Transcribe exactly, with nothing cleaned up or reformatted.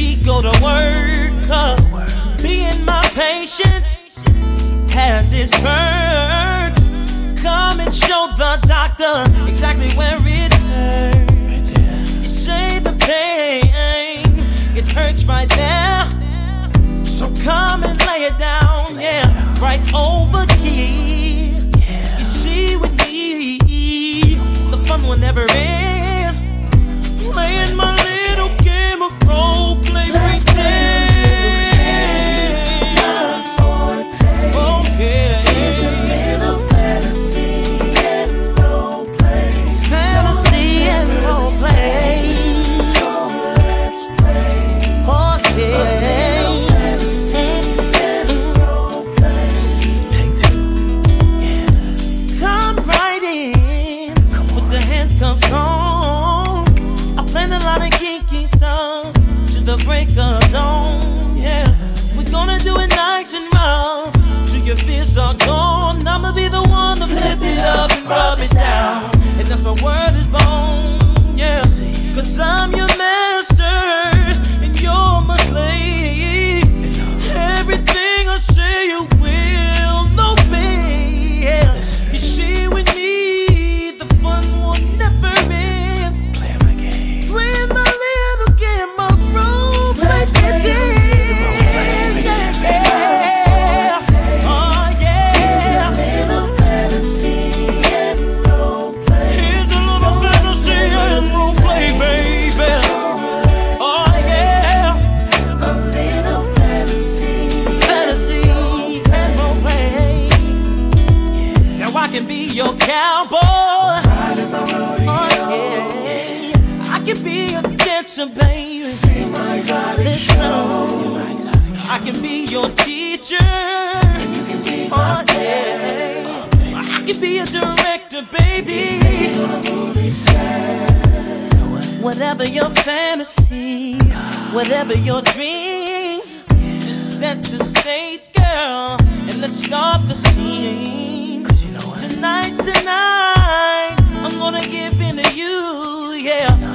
we go to work, cause being my patient has its perks. Come and show the doctor exactly where it hurts. You say the pain, it hurts right there. So come and lay it down, yeah, right over here. You see with me, the fun will never end. Playing my little game of role play, pretend. Oh yeah, there's a little fantasy and role play. Fantasy and role play. So let's play. Oh yeah. Comes on. I planned a lot of kinky stuff to the break of dawn. Yeah, we're gonna do it nice and rough till your fears are gone. I'ma be the one to flip it up and rub it down, and that's my word is bone. Yeah, cause I'm your master and you're my slave. Everything I say you will obey. Yeah, you see with me. Your cowboy, oh yeah, I can be your dancer, baby. Listen, I can be your teacher, oh yeah, I can be a director, baby. Whatever your fantasy, whatever your dreams, just set the stage, girl, and let's start the scene. Tonight's the night I'm gonna give in to you, yeah.